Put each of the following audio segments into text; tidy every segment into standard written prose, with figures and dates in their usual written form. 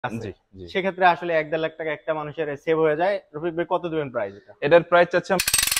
আছে জি জি। সেক্ষেত্রে আসলে 1-1.5 লাখ টাকা একটা মানুষের সেভ হয়ে যায়। রফিক ভাই কত দিবেন প্রাইস এটা? এটার প্রাইস চাচ্ছি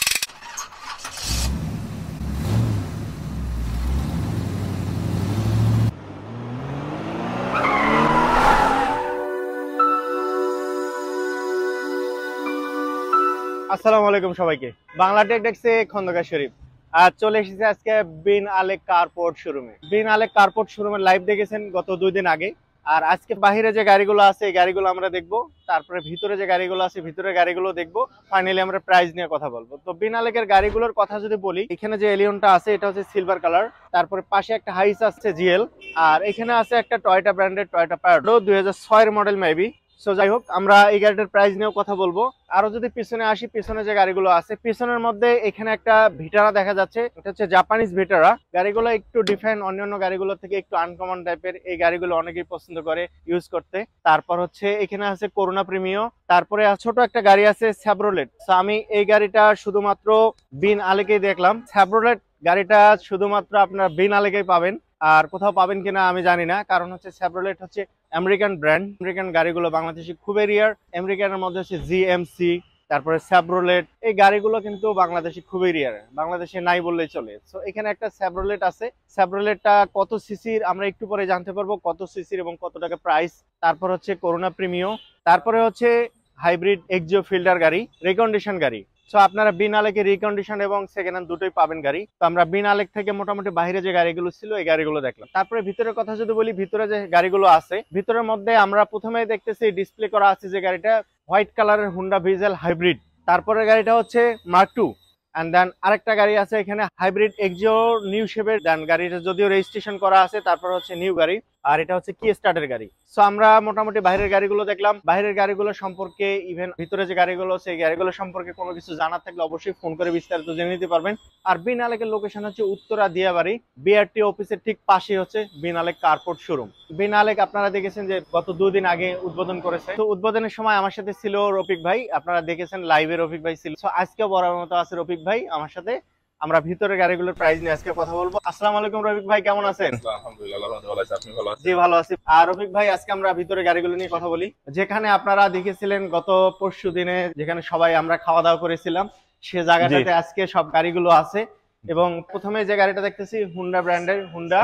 আসসালামু আলাইকুম সবাইকে, বাংলা টেক ডেস্কে খন্দকার শরীফ। আর চলে এসেছে আজকে বিন আলেক কারপোর্ট শোরুমে। বিন আলেক কারপোর্ট শোরুমের লাইভ দেখেছেন গত 2 দিন আগে। আর আজকে বাহিরে যে গাড়িগুলো আছে এই গাড়িগুলো আমরা দেখবো, তারপরে ভিতরে যে গাড়িগুলো আছে ভিতরের গাড়িগুলো দেখবো, ফাইনালি আমরা প্রাইস নিয়ে কথা বলবো। তো বিন আলেকের গাড়িগুলোর কথা যদি বলি, এখানে যে এলিয়নটা আছে এটা হচ্ছে সিলভার কালার, তারপরে পাশে একটা হাইস আছে জিএল, আর এখানে আছে একটা টয়োটা ব্র্যান্ডের টয়োটা প্যারাডো 2006 এর মডেল মেবি। সো যাই হোক, আমরা এই গাড়িটার প্রাইস নিয়েও কথা বলবো। আরো যদি পিছনে আসি, পিছনে যে গাড়িগুলো আছে পিছনের মধ্যে এখানে একটা ভিটারা দেখা যাচ্ছে, এটা হচ্ছে জাপানিজ ভিটারা। গাড়িগুলো একটু ডিফারেন্ট, অন্যান্য গাড়িগুলো থেকে একটু আনকমন টাইপের। এই গাড়িগুলো অনেকেই পছন্দ করে ইউজ করতে। তারপর হচ্ছে এখানে আছে করোনা প্রিমিও, তারপরে ছোট একটা গাড়ি আছে স্যাব্রোলেট। সো আমি এই গাড়িটা শুধুমাত্র বিন আলেকেই দেখলাম। স্যাব্রোলেট গাড়িটা শুধুমাত্র আপনার বিন আলেকেই পাবেন, আর কোথাও পাবেন কিনা আমি জানি না, কারণ হচ্ছে স্যাব্রোলেট হচ্ছে আমেরিকান ব্র্যান্ড। আমেরিকান গাড়িগুলো বাংলাদেশে খুবই রিয়ার। আমেরিকানের মধ্যে হচ্ছে জিএমসি, তারপরে স্যাব্রোলেট, এই গাড়িগুলো কিন্তু বাংলাদেশে খুবই রিয়ার, বাংলাদেশে নাই বললেই চলে। সো এখানে একটা স্যাব্রোলেট আছে। স্যাব্রোলেটটা কত সিসির আমরা একটু পরে জানতে পারবো, কত সিসির এবং কত টাকা প্রাইস। তারপর হচ্ছে করোনা প্রিমিও, তারপরে হচ্ছে হাইব্রিড এক্সিও ফিল্টার গাড়ি, রিকন্ডিশন গাড়ি। সো আপনারা বিন আলেকে রিকন্ডিশন এবং সেকেন্ড হ্যান্ড দুটোই পাবেন গাড়ি। তো আমরা বিন আলেক থেকে মোটামুটি বাইরে যে গাড়িগুলো ছিল এই গাড়িগুলো দেখলাম। তারপরে ভিতরের কথা যদি বলি, ভিতরে যে গাড়িগুলো আছে ভিতরের মধ্যে আমরা প্রথমেই দেখতেছি ডিসপ্লে করা আছে যে গাড়িটা হোয়াইট কালারের হুন্ডা ভিজেল হাইব্রিড। তারপরে গাড়িটা হচ্ছে মার্ক 2, এন্ড দেন আরেকটা গাড়ি আছে এখানে হাইব্রিড এক্সিও নিউ শেপের। দেন গাড়িটা যদিও রেজিস্ট্রেশন করা আছে, তারপর হচ্ছে নিউ গাড়ি, আর এটা হচ্ছে কি স্টার্টের গাড়ি। সো আমরা মোটামুটি বাইরের গাড়িগুলো দেখলাম। বাইরের গাড়িগুলো সম্পর্কে, ইভেন ভিতরে যে গাড়িগুলো আছে এই গাড়িগুলো সম্পর্কে কোনো কিছু জানার থাকলে অবশ্যই ফোন করে বিস্তারিত জেনে নিতে পারবেন। আর বিন আলেকের লোকেশন হচ্ছে উত্তরা দিয়াবাড়ি, বিআরটি অফিসের ঠিক পাশে হচ্ছে বিন আলেক কারপোর্ট শোরুম। বিন আলেক আপনারা দেখেছেন যে গত 2 দিন আগে উদ্বোধন করেছে। তো উদ্বোধনের সময় আমার সাথে ছিল রফিক ভাই, আপনারা দেখেছেন লাইভে রফিক ভাই ছিল। সো আজকে বরাবর মতো আছে রফিক ভাই আমার সাথে। আমরা ভিতরে গাড়িগুলোর প্রাইস নিয়ে আজকে কথা বলবো। আসসালামু আলাইকুম রফিক ভাই, কেমন আছেন? আলহামদুলিল্লাহ ভালো আছি, আপনি ভালো আছেন? জি ভালো আছি। আর রফিক ভাই আজকে আমরা ভিতরে গাড়িগুলো নিয়ে কথা বলি। যেখানে আপনারা দেখেছিলেন গত পরশু দিনে, যেখানে সবাই আমরা খাওয়া দাওয়া করেছিলাম, সে জায়গাটাতে আজকে সব গাড়িগুলো আছে। এবং প্রথমে যে গাড়িটা দেখতেছি হুন্ডা ব্র্যান্ডের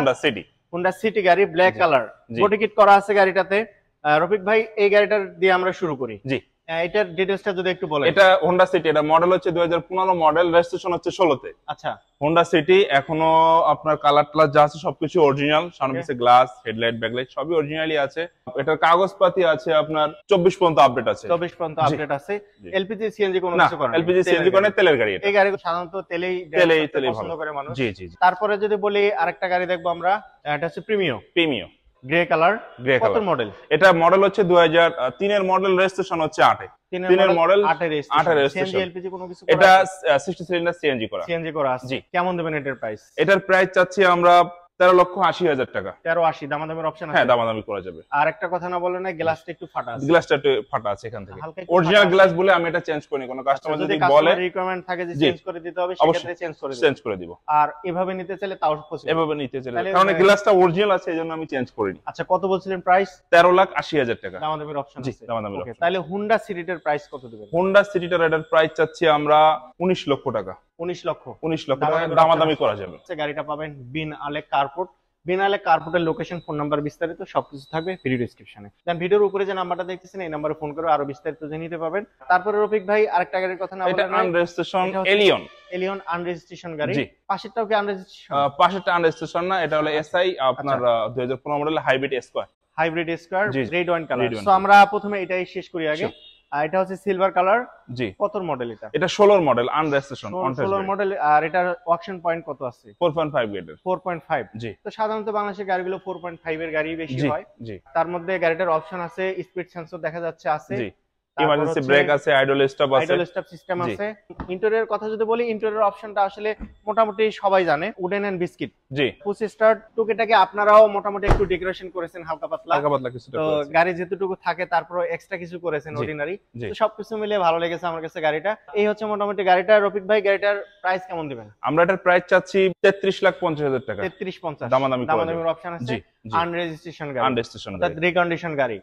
হুন্ডা সিটি গাড়ি, ব্ল্যাক কালার, বডি কিট করা আছে গাড়িটাতে। রফিক ভাই এই গাড়িটার দিয়ে আমরা শুরু করি। জি, এটার ডিটেইলসটা যদি একটু বলেন। এটা হোন্ডা সিটি, এটা মডেল হচ্ছে 2015 মডেল, রেজিস্ট্রেশন হচ্ছে 16 তে। আচ্ছা, হোন্ডা সিটি এখনো আপনার কালার টালার যা আছে সবকিছু অরিজিনাল, সামনে পিছে গ্লাস, হেডলাইট, ব্যাকলাইট সবই অরিজিনালি আছে। এটার কাগজপাতি আছে আপনার 24 পর্যন্ত আপডেট আছে। 24 পর্যন্ত আপডেট আছে। এলপিজি সিএনজি কোনো কিছু করে না, এলপিজি সিএনজি করে তেলের গাড়ি। এই গাড়ি সাধারণত তেলেই পছন্দ করে মানুষ। জি জি। তারপরে যদি বলি আরেকটা গাড়ি দেখবো আমরা, এটা হচ্ছে প্রিমিও গ্রে কালার। কত মডেল? এটা মডেল হচ্ছে 2003 এর মডেল, রেজিস্ট্রেশন হচ্ছে 8 এ। 3 এর মডেল, 8 এর রেজিস্ট্রেশন। সিএনজি এলপিজি কোনো কিছু? এটা 60 সিলিন্ডার সিএনজি করা আছে। জি। কেমন দেবেন এটার প্রাইস? এটার প্রাইস চাচ্ছি আমরা 13,80,000 টাকা। 13,80 দামাদামির অপশন আছে? হ্যাঁ, দামাদামি করা যাবে। আর একটা কথা না বললেন না, গ্লাসটা একটু ফাটা আছে। গ্লাসটা একটু ফাটা আছে এখান থেকে। অরিজিনাল গ্লাস বলে আমি এটা চেঞ্জ করি, কোন কাস্টমার যদি বলে রিকোয়ারমেন্ট থাকে যে চেঞ্জ করে দিতে হবে, সেক্ষেত্রে চেঞ্জ করে দিব। আর এভাবে নিতে চাইলে তাও পসিবল। এভাবে নিতে চাইলে, কারণ গ্লাসটা অরিজিনাল আছে এজন্য আমি চেঞ্জ করিনি। আচ্ছা, কত বলছিলেন প্রাইস? 13,80,000 টাকা। দামাদামির অপশন আছে? জি, দামাদামির অপশন। তাহলে হুন্ডা সিটিটার প্রাইস কত দিবেন? হুন্ডা সিটিটার এটার প্রাইস চাচ্ছি আমরা 19 লক্ষ টাকা। 19 লক্ষ টাকা দামাদামি করা যাবে। গাড়িটা পাবেন বিন আলেক কারপোর্ট। বিন আলেক কারপোর্টের লোকেশন, ফোন নাম্বার, বিস্তারিত সবকিছু থাকবে ভিডিও ডেসক্রিপশনে। দেন ভিডিওর উপরে যে নাম্বারটা দেখতেছেন এই নাম্বারে ফোন করে আরো বিস্তারিত জেনে নিতে পারবেন। তারপরে রফিক ভাই আরেকটা গাড়ির কথা না বলেন, এটা আনরেজিস্ট্রেশন এলিয়ন আনরেজিস্ট্রেশন গাড়ি। পাশেরটাও কি আনরেজিস্ট্রেশন? পাশেরটা আনরেজিস্ট্রেশন না, এটা হলো এসআই আপনার 2015 model hybrid square red wine colour. So আমরা প্রথমে এটাই শেষ করি আগে। এটা হচ্ছে সিলভার কালার। জি। কত মডেল এটা? এটা 16 মডেল, আনরেজিস্ট্রেশন 16 মডেল। আর এটার অকশন পয়েন্ট কত আছে? 4.5 গ্রেডের। 4.5। জি। তো সাধারণত বাংলাদেশের গাড়িগুলো 4.5 এর গাড়ি বেশি হয়। জি। তার মধ্যে গাড়িটার অপশন আছে, স্পিড সেন্সর দেখা যাচ্ছে আছে। জি। ইমার্জেন্সি ব্রেক আছে, আইডল স্টপ সিস্টেম আছে। ইন্টেরিয়র কথা যদি বলি, ইন্টেরিয়র অপশনটা আসলে মোটামুটি সবাই জানে, উডেন এন্ড বিস্কিট। জি। পুশ স্টার্ট টুকিটাকে আপনারাও মোটামুটি একটু ডেকোরেশন করেছেন হালকা পাতলা কিছুটা। তো গাড়ি যেটুকু থাকে তারপর এক্সট্রা কিছু করেছেন অর্ডিনারি। তো সবকিছু মিলিয়ে ভালো লেগেছে আমার কাছে গাড়িটা। এই হচ্ছে মোটামুটি গাড়িটা। রফিক ভাই গাড়িটার প্রাইস কেমন দিবেন? আমরা এটার প্রাইস চাচ্ছি 33,50,000 টাকা। 33-50 দামাদামির অপশন আছে। আনরেজিস্ট্রেশন গাড়ি, আনরেজিস্ট্রেশন গাড়ি, রিকন্ডিশন গাড়ি। জি।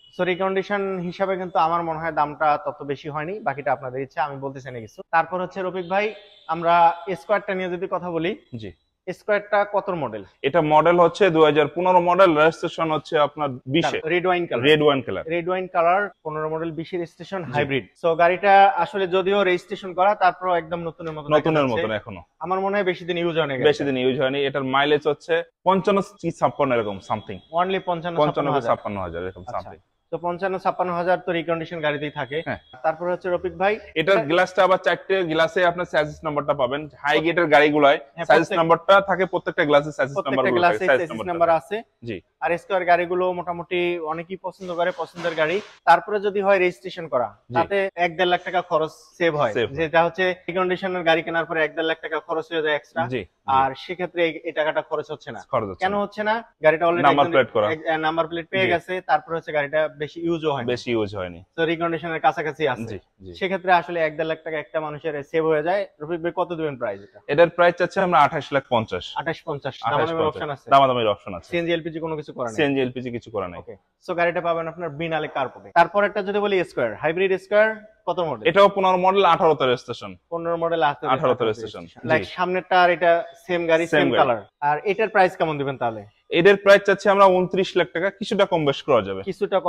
সো রিকন্ডিশন হিসাবে কিন্তু আমার মনে হয় দামটা তত বেশি হয়নি, বাকিটা আপনাদের ইচ্ছা, আমি বলতেছি না কিছু। তারপর হচ্ছে রফিক ভাই, আমরা স্কোয়ারটা নিয়ে যদি কথা বলি, জি স্কোয়ারটা কত মডেল? এটা মডেল হচ্ছে 2015 মডেল, রেজিস্ট্রেশন হচ্ছে আপনার 20 এ, red wine colour. Red wine colour 15 model 20 এর রেজিস্ট্রেশন, হাইব্রিড। সো গাড়িটা আসলে যদিও রেজিস্ট্রেশন করা, তারপর একদম নতুনের মতো এখনো আমার মনে হয় বেশি দিন ইউজ হয়নি। এটার মাইলেজ হচ্ছে 55-56 এরকম সামথিং, অনলি 55-56,000 এরকম সামথিং। তো 55-56,000 তো রিকন্ডিশন গাড়িতেই থাকে। তারপর হচ্ছে রফিক ভাই, এটার গ্লাসটা আবার 4টে গ্লাসে আপনার সার্ভিস নাম্বারটা পাবেন। হাই গেটের গাড়িগুলোয় সার্ভিস নাম্বারটা থাকে, প্রত্যেকটা গ্লাসে সার্ভিস নাম্বার আছে। জি। আর স্কয়ার গাড়িগুলো মোটামুটি অনেকেই পছন্দ করে, পছন্দের গাড়ি। তারপরে যদি হয় রেজিস্ট্রেশন করা, তাতে 1-1.5 লাখ টাকা খরচ সেভ হয়, যেটা হচ্ছে রিকন্ডিশনের গাড়ি কেনার পরে 1-1.5 লাখ টাকা খরচ হয়ে যায় এক্সট্রা। আর সেক্ষেত্রে এই টাকাটা খরচ হচ্ছে না। কেন হচ্ছে না? গাড়িটা অলরেডি নাম্বার প্লেট পেয়ে গেছে, তারপর হচ্ছে গাড়িটা বেশি ইউজ হয়নি, তো রিকন্ডিশনের কাছাকাছি আছে। সেক্ষেত্রে আসলে 1-1.5 লাখ টাকা একটা মানুষের সেভ হয়ে যায়। রফিক ভাই কত দিবেন প্রাইস? এটার প্রাইস চাচ্ছি আমরা 28,50,000। 28,50 দামাদামির অপশন আছে? দামাদামির অপশন আছে। সিএনজি এলপিজি কোনো কিছু করা নাই? সিএনজি এলপিজি কিছু করা নাই। ওকে, সো গাড়িটা পাবেন আপনার বিনালে কারপোর্টে। তারপর একটা যদি বলি স্কয়ার, হাইব্রিড স্কয়ার কত মডেল? এটাও 15 মডেল, 18 তে রেজিস্ট্রেশন। 15 মডেল, 18 তে রেজিস্ট্রেশন। লাইক সামনেরটা আর এটা সেম গাড়ি, সেম কালার। আর এটার প্রাইস কেমন দিবেন তাহলে? এদের প্রাইস চাচ্ছি আমরা 29 লাখ টাকা, কিছুটা কম বেশ করা যাবে।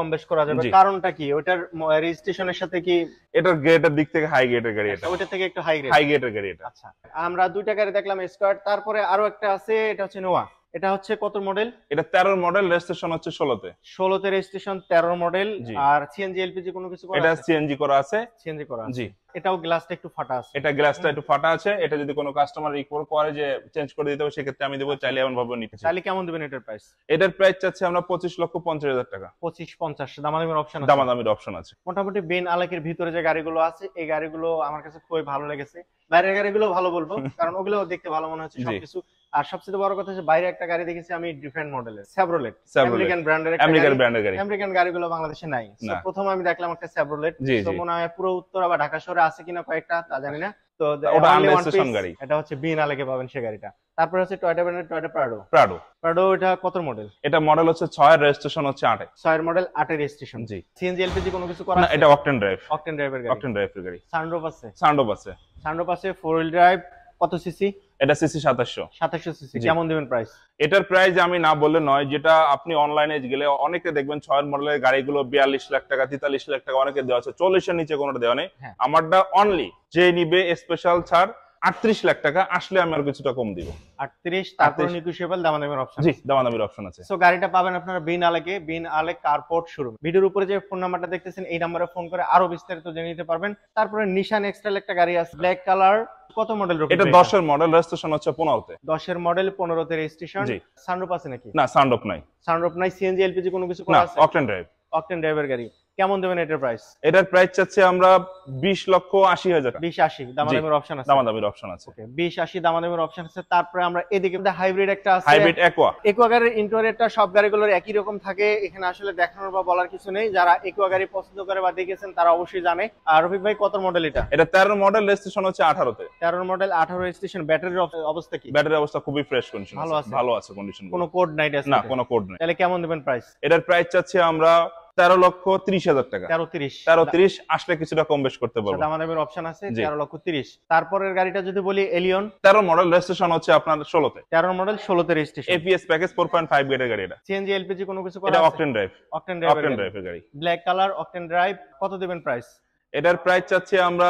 কারণটা কি? ওটার রেজিস্ট্রেশনের সাথে কি? এটার গ্রেডের দিক থেকে হাই গ্রেডের গাড়ি, এটা ওটা থেকে একটু হাই গ্রেডের গাড়ি এটা। আচ্ছা, আমরা দুইটা গাড়ি দেখলাম, স্কয়ার। তারপরে আরো একটা আছে, এটা হচ্ছে নোয়া। এটা হচ্ছে কত মডেল? এটা 13 মডেল, রেজিস্ট্রেশন হচ্ছে 16 তে। 16 তে রেজিস্ট্রেশন, 13 মডেল। আর সিএনজি এলপিজি কোনো কিছু করা আছে? এটা সিএনজি করা আছে। সিএনজি করা আছে, জি। এটাও গ্লাসটা একটু ফাটা আছে। এটা গ্লাসটা একটু ফাটা আছে। এটা যদি কোনো কাস্টমার রিকোয়ার করে যে চেঞ্জ করে দিতে হবে, সেক্ষেত্রে আমি দেবো, চাইলে এমন ভাবে নিতে চাই। তাহলে কেমন দিবেন এটার প্রাইস? এটার প্রাইস চাচ্ছি আমরা 25,50,000 টাকা। 25-50 দামাদামির অপশন আছে? দামাদামির অপশন আছে। মোটামুটি বেন আলেকের ভিতরে যে গাড়িগুলো আছে, এই গাড়িগুলো আমার কাছে খুবই ভালো লেগেছে। বাইরের গাড়িগুলো ভালো বলবো, কারণ ওগুলো দেখতে ভালো মনে হচ্ছে সবকিছু। আর সবচেয়ে বড় কথা হচ্ছে বাইরে একটা গাড়ি দেখেছি আমি, ডিফারেন্ট মডেলের সেভরোলেট, আমেরিকান ব্র্যান্ডের গাড়ি। আমেরিকান গাড়িগুলো বাংলাদেশে নাই। তো প্রথম আমি দেখলাম একটা সেভরোলেট। তো মনে হয় পুরো উত্তরা বা ঢাকা শহরে আছে কিনা কয়েকটা, তা জানি না। তো ওটা আনরেজিস্ট্রেশন গাড়ি, এটা হচ্ছে বিন আলেকে পাবেন সেই গাড়িটা। তারপর হচ্ছে টয়োটা ব্র্যান্ডের টয়োটা প্রাডো। এটা কত মডেল? এটা মডেল হচ্ছে 6 এর, রেজিস্ট্রেশন হচ্ছে 8 এ। 6 এর মডেল, 8 এর রেজিস্ট্রেশন। জি। সিএনজি এলপিজি কোনো কিছু করা আছে? না, এটা অকটেন ড্রাইভের গাড়ি। সানরুফ আছে? সানরুফ আছে। 4 হুইল ড্রাইভ। কত সিসি? এটা সিসি 2700 সিসি। কেমন দিবেন প্রাইস? এটার প্রাইস আমি না বললে নয়, যেটা আপনি অনলাইনে গেলে অনেকে দেখবেন 6 এর মডেলের গাড়িগুলো 42 লাখ টাকা, 43 লাখ টাকা অনেকে দেওয়া আছে, 40 এর নিচে কোনোটা দেওয়া নেই। আমারটা অনলি যে নিবে স্পেশাল ছাড় 38 লাখ টাকা, আসলে আমি আর কিছুটা কম দিব। 38, তারপর নেগোশিয়েবল দামাদামির অপশন? জি, দামাদামির অপশন আছে। সো গাড়িটা পাবেন আপনারা বিন আলেক কারপোর্ট শোরুম। ভিডিওর উপরে যে ফোন নাম্বারটা দেখতেছেন, এই নম্বরে ফোন করে আরো বিস্তারিত জেনে নিতে পারবেন। তারপরে নিশান এক্সট্রাল একটা গাড়ি আছে, ব্ল্যাক কালার। কত মডেল? এটা 10 এর মডেল, রেজিস্ট্রেশন হচ্ছে 15 তে। 10 এর মডেল, 15 তে রেজিস্ট্রেশন। সানরুফ আছে নাকি? না, সানরুফ নাই। সিএনজি এলপিজি কোনো কিছু করা আছে? অকটেন ড্রাইভের গাড়ি। কেমন দেবেন এটার প্রাইস? এটার প্রাইস চাচ্ছি আমরা 20,80,000 টাকা। 20-80 দামাদামির অপশন আছে? দামাদামির অপশন আছে। ওকে, 20-80 দামাদামির অপশন আছে। তারপরে আমরা এদিকে হাইব্রিড একটা আছে, হাইব্রিড একোয়া গাড়ির ইন্টেরিয়রটা সব গাড়িগুলোর একই রকম থাকে, এখানে আসলে দেখানোর বা বলার কিছু নেই। যারা একোয়া গাড়ি পছন্দ করে বা দেখেছেন তারা অবশ্যই জানে। আর রফিক ভাই কত মডেল এটা? এটা 13 মডেল, রেজিস্ট্রেশন হচ্ছে 18 তে। 13 মডেল, 18 রেজিস্ট্রেশন। ব্যাটারির অবস্থা কি? ব্যাটারির অবস্থা খুবই ফ্রেশ কন্ডিশন, ভালো আছে কন্ডিশন, কোনো কোড নাই? না, কোনো কোড নাই। তাহলে কেমন দিবেন প্রাইস? এটার প্রাইস চাচ্ছি আমরা 13,30,000 টাকা। 13,30 আসলে কিছুটা কম বেশ করতে পারবো। দামাদামির অপশন আছে। 13,30। তারপরের গাড়িটা যদি বলি এলিয়ন, 13 মডেল, রেজিস্ট্রেশন হচ্ছে আপনার 16 তে। 13 মডেল, 16 তে রেজিস্ট্রেশন। এপিএস প্যাকেজ 4.5 গেটের গাড়ি। এটা সিএনজি এলপিজি কোনো কিছু করা আছে? এটা অকটেন ড্রাইভের গাড়ি, ব্ল্যাক কালার, অকটেন ড্রাইভ। কত দিবেন প্রাইস? এটার প্রাইস চাচ্ছি আমরা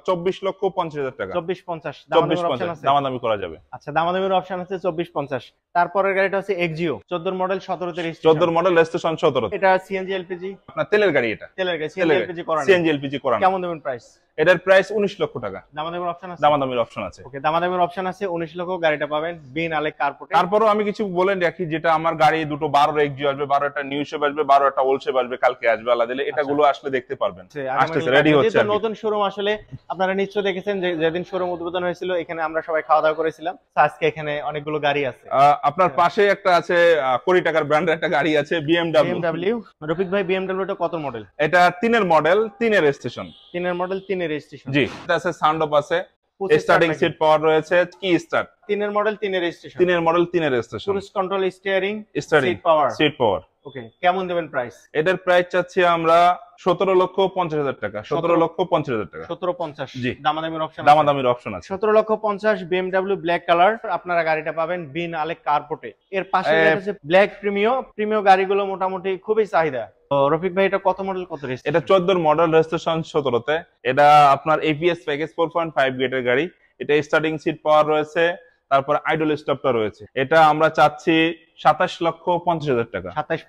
24,50,000 টাকা। 24-50 দামাদামি করা যাবে। আচ্ছা, দামাদামির অপশন আছে 24-50। তারপরের গাড়িটা হচ্ছে এক্সিও, 14 মডেল, 17 তে রেজিস্ট্রেশন। 14 মডেল, রেজিস্ট্রেশন 17 তে। এটা সিএনজি এলপিজি? আপনার তেলের গাড়ি। এটা তেলের গাড়ি, সিএনজি এলপিজি করা না। সিএনজি এলপিজি করা না। কেমন দেবেন প্রাইস? এটার প্রাইস 19 লক্ষ টাকা। দামাদামির অপশন আছে? দামাদামির অপশন আছে। ওকে, দামাদামির অপশন আছে। 19 লক্ষ গাড়িটা পাবেন বিন আলেক কারপোর্টে। তারপরও আমি কিছু বলেন রাখি, যেটা আমার গাড়ি দুটো 12 এক্সিও আসবে, 12 একটা নিউ শেপ আসবে, 12 একটা ওল্ড শেপ আসবে, কালকে আসবে আলাদা দিলে, এটাগুলো আসলে দেখতে পারবেন। আসলে রেডি হচ্ছে। নতুন শোরুম আসলে আপনারা নিশ্চয়ই দেখেছেন, যেদিন শোরুম উদ্বোধন হয়েছিল এখানে আমরা সবাই খাওয়া দাওয়া করেছিলাম। আজকে এখানে অনেকগুলো গাড়ি আছে। আপনার পাশে একটা আছে কোটি টাকার ব্র্যান্ডের একটা গাড়ি আছে, বিএমডব্লিউ। রফিক ভাই, বিএমডব্লিউটা কত মডেল? এটা 3 এর মডেল, 3 এর রেজিস্ট্রেশন। 3 এর মডেল, 3 এর রেজিস্ট্রেশন। জি। এটা আছে সানরুফ আছে, স্টার্টিং সিট পাওয়ার রয়েছে, কি স্টার্ট, 3 এর মডেল 3 এর রেজিস্ট্রেশন, 3 এর মডেল 3 এর registration, cruise control, steering, seat power. Okay, কেমন দেবেন প্রাইস? এটার প্রাইস চাচ্ছি আমরা 17,50,000 টাকা, 17,50,000 টাকা, 17,50,000। জি, দামাদামির অপশন আছে। 17,50,000 BMW ব্ল্যাক কালার, আপনারা গাড়িটা পাবেন বিন আলেক কারপোর্টে। এর পাশে আছে ব্ল্যাক প্রিমিও গাড়িগুলো মোটামুটি খুবই চাহিদা। তো রফিক ভাই, এটা কত মডেল, কত রেজিস্ট্রেশন? এটা 14 মডেল, রেজিস্ট্রেশন 17তে। এটা আপনার এপিএস প্যাকেজ 4.5 গেটের গাড়ি। এটা স্টার্টিং সিট পাওয়ার রয়েছে, তারপর আইডল স্টপটা রয়েছে। এটা আমরা চাচ্ছি 27,50,000 টাকা।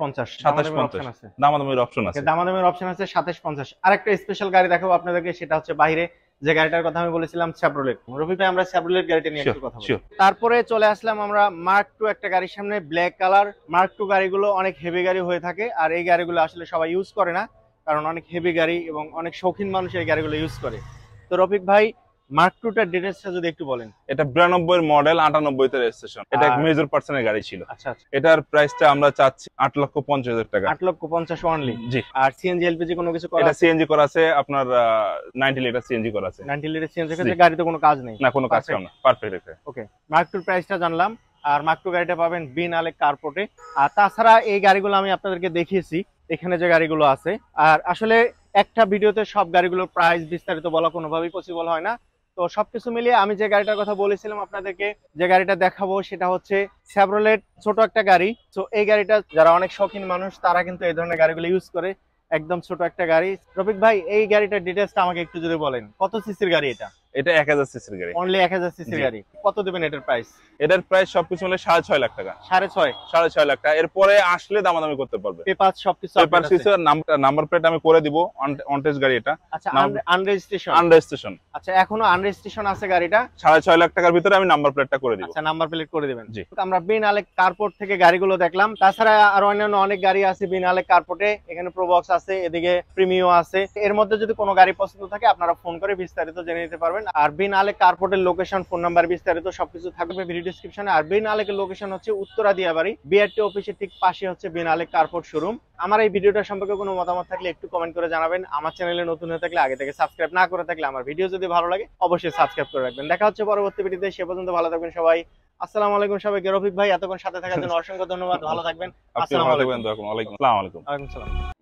27,50 আছে, দামাদামির অপশন আছে। দামাদামির অপশন আছে 27,50। আরেকটা স্পেশাল গাড়ি দেখাবো আপনাদেরকে, সেটা হচ্ছে বাইরে যে গাড়িটার কথা আমি বলেছিলাম, চ্যাভ্রোলেট। রফিক ভাই, আমরা চ্যাভ্রোলেট গাড়িটা নিয়ে একটু কথা বলি। তারপরে চলে আসলাম আমরা মার্ক 2 একটা গাড়ির সামনে, ব্ল্যাক কালার। মার্ক 2 গাড়িগুলো অনেক হেভি গাড়ি হয়ে থাকে, আর এই গাড়িগুলো আসলে সবাই ইউজ করে না, কারণ অনেক হেভি গাড়ি এবং অনেক শৌখিন মানুষ এই গাড়িগুলো ইউজ করে। তো রফিক ভাই, মার্ক 2টার ডিটেইলসটা যদি একটু বলেন। এটা 92 এর মডেল, 98 তে রেজিস্ট্রেশন। এটা এক মেজর পার্সনের গাড়ি ছিল। আচ্ছা। এটার প্রাইসটা আমরা চাচ্ছি 8,50,000 টাকা। 8,50,000 অনলি। জি। আর সিএনজি এলপিজি কোনো কিছু করা আছে? এটা সিএনজি করা আছে, আপনার 90 লিটার সিএনজি করা আছে। 90 লিটার সিএনজি আছে, গাড়িতে কোনো কাজ নেই? না, কোনো কাজ না, পারফেক্ট এটা। ওকে, মার্ক 2 প্রাইসটা জানলাম। আর মার্ক 2 গাড়িটা পাবেন বিন আলেক কারপোর্টে। আর তাছাড়া এই গাড়িগুলো আমি আপনাদেরকে দেখিয়েছি এখানে যে গাড়িগুলো আছে। আর আসলে একটা ভিডিওতে সব গাড়িগুলোর প্রাইস বিস্তারিত বলা কোনোভাবেই পসিবল হয় না। তো সবকিছু মিলিয়ে আমি যে গাড়িটার কথা বলেছিলাম আপনাদেরকে, যে গাড়িটা দেখাবো সেটা হচ্ছে চ্যাভ্রোলেট, ছোট একটা গাড়ি। তো এই গাড়িটা যারা অনেক শৌখিন মানুষ তারা কিন্তু এই ধরনের গাড়িগুলো ইউজ করে, একদম ছোট একটা গাড়ি। রফিক ভাই, এই গাড়িটার ডিটেইলসটা আমাকে একটু যদি বলেন, কত সিসির গাড়ি এটা? এটা 1000 সিসির গাড়ি, অনলি 1000 সিসির গাড়ি। কত দিবেন এটার প্রাইস? এটার প্রাইস সবকিছু মিলে 6.5 লাখ টাকা। 6.5 লাখ টাকা। এরপরে আসলে দামাদামি করতে পারবে। পেপার সবকিছু, পেপার সিসি, নাম্বার প্লেট আমি করে দিব। অন টেস্ট গাড়ি এটা। আচ্ছা, আনরেজিস্ট্রেশন। আচ্ছা, এখনো আনরেজিস্ট্রেশন আছে গাড়িটা। 6.5 লাখ টাকার ভিতরে আমি নাম্বার প্লেটটা করে দিব। আচ্ছা, নাম্বার প্লেট করে দিবেন। জি। আমরা বিন আলেক কারপোর্ট থেকে গাড়িগুলো দেখলাম। তাছাড়া আর অন্যান্য অনেক গাড়ি আছে বিন আলেক কারপোর্টে। এখানে প্রোবক্স আছে, এদিকে প্রিমিও আছে। এর মধ্যে যদি কোনো গাড়ি পছন্দ থাকে আপনারা ফোন করে বিস্তারিত জেনে নিতে পারবেন। আর বিন আলেক কারপোর্টের লোকেশন, ফোন নাম্বার, বিস্তারিত সবকিছু থাকবে ভিডিও ডেসক্রিপশনে। আর বিন আলেকের লোকেশন হচ্ছে উত্তরা দিয়াবাড়ি, বিআরটি অফিসের ঠিক পাশে হচ্ছে বিন আলেক কারপোর্ট শোরুম। আমার এই ভিডিওটা সম্পর্কে কোনো মতামত থাকলে একটু কমেন্ট করে জানাবেন। আমার চ্যানেলে নতুন হয়ে থাকলে, আগে থেকে সাবস্ক্রাইব না করে থাকলে, আমার ভিডিও যদি ভালো লাগে অবশ্যই সাবস্ক্রাইব করে রাখবেন। দেখা হচ্ছে পরবর্তী ভিডিওতে। সে পর্যন্ত ভালো থাকবেন সবাই। আসসালামু আলাইকুম সবাইকে। রফিক ভাই, এতক্ষণ সাথে থাকার জন্য অসংখ্য ধন্যবাদ। ভালো থাকবেন। আসসালামু আলাইকুম। ওয়ালাইকুম আসসালাম।